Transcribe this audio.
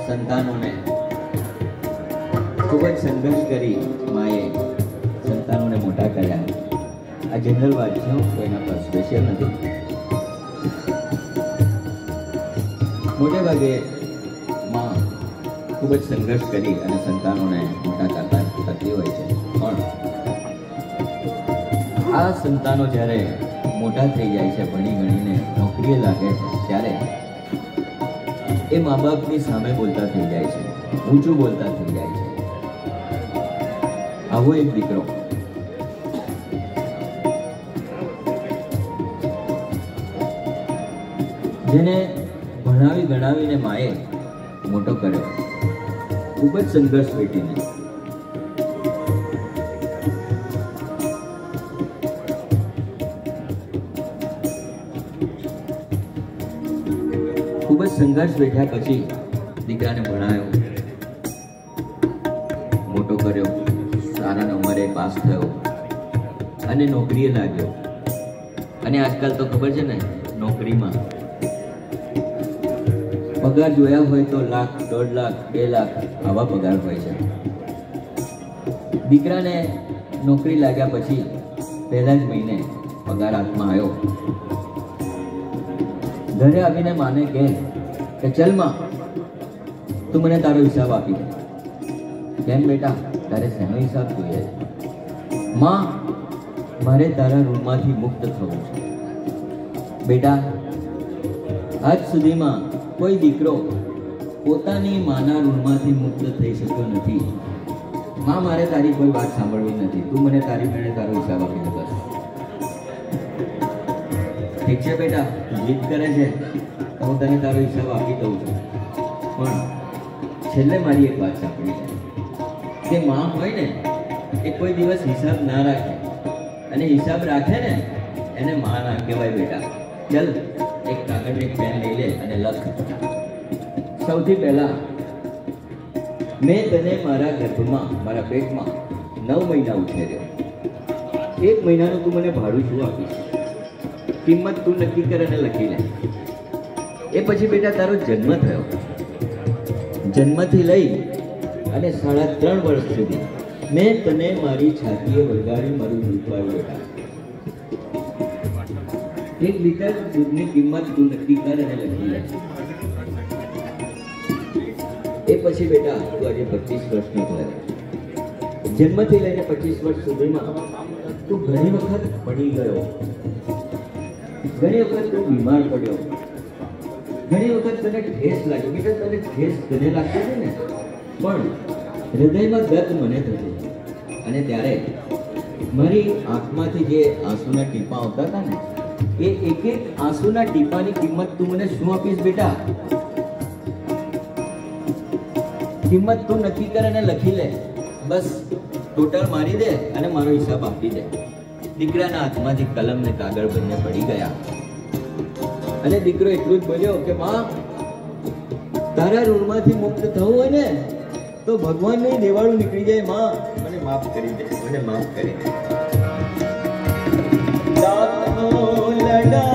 સંતાનોને ખૂબ જ સંઘર્ષ કરી માએ સંતાનોને મોટા કર્યા. આ જનરલ વાત છે, કોઈના પર સ્પેશિયલ નથી. મોટે ભાગે માં ખૂબ જ સંઘર્ષ કરી અને સંતાનોને મોટા કરતા થતી હોય છે. પણ આ સંતાનો જ્યારે મોટા થઈ જાય છે, ભણી ગણીને નોકરીએ લાગે છે, ત્યારે એ મા બાપની સામે બોલતા થઈ જાય છે, ઊંચું બોલતા થઈ જાય છે. આવો એક દીકરો જેને ભણાવી ગણાવીને માએ મોટો કર્યો, ખૂબ જ સંઘર્ષ વેઠીને. ખૂબ જ સંઘર્ષ વેઠ્યા પછી દીકરાને ભણાયો, મોટો કર્યો, સારા નંબરે પાસ થયો અને નોકરીએ લાગ્યો. અને આજકાલ તો ખબર છે ને, નોકરીમાં પગાર જોયા હોય તો લાખ, 1.5 લાખ, 2 લાખ આવા પગાર હોય છે. દીકરાને નોકરી લાગ્યા પછી પહેલા જ મહિને પગાર હાથમાં આવ્યો. ઘરે આવીને માને કે ચલ માં, તું મને તારો હિસાબ આપી દે. કેમ બેટા, તારે શેનો હિસાબ જોઈએ? માં, મારે તારા ઋણમાંથી મુક્ત થવું છે. બેટા, આજ સુધીમાં કોઈ દીકરો પોતાની માના ઋણમાંથી મુક્ત થઈ શક્યો નથી. માં, મારે તારી કોઈ વાત સાંભળવી નથી. તું મને તારી મેળે તારો હિસાબ આપી દે બસ. ઠીક છે બેટા, જીદ કરે છે તો હું તને તારો હિસાબ આપી દઉં છું. પણ છેલ્લે મારી એક વાત સાંભળી છે કે માં હોય ને એ કોઈ દિવસ હિસાબ ના રાખે, અને હિસાબ રાખે ને એને માં ના કહેવાય. બેટા ચલ, એક કાગળ એક પેન લઈ લે અને લખ. સૌથી પહેલા મેં તને મારા ગર્ભમાં, મારા પેટમાં 9 મહિના ઉછેર્યો. 1 મહિનાનું તું મને ભાડું શું આપીશ? કિંમત તું નક્કી કરે અને લખી લે. એ પછી બેટા તારો જન્મ થયો. જન્મથી લઈ અને 3.5 વર્ષ સુધી મેં તને મારી છાતીએ વળગાડી મારું દૂધ પાયું. બેટા 1 લીટર દૂધની કિંમત તું નક્કી કર અને લખી લે. એ પછી બેટા તું આજે 25 વર્ષનો થયો. જન્મથી લઈને 25 વર્ષ સુધીમાં તું ઘણી વખત પડી ગયો, ઘણી વખત તું બીમાર પડ્યો, ઘણી વખત તને ઠેસ લાગ્યો. બેટા તને ઠેસ તને લાગતી હતી ને, પણ હૃદયમાં દર્દ મને થતું. અને ત્યારે મારી આંખમાંથી જે આંસુના ટીપા આવતા હતા ને, એ એક એક આંસુના ટીપાની કિંમત તું મને શું આપીશ? બેટા કિંમત તું નક્કી કર અને લખી લે. બસ ટોટલ મારી દે અને મારો હિસાબ આપી દે. દીકરાના હાથમાંથી કલમ ને કાગળ બંને પડી ગયા અને દીકરો એટલું જ બોલ્યો કે માં, તારા ઋણમાંથી મુક્ત થવું હોય ને તો ભગવાનનું દેવાળું નીકળી જાય. માં, મને માફ કરી દે, મને માફ કરી દે.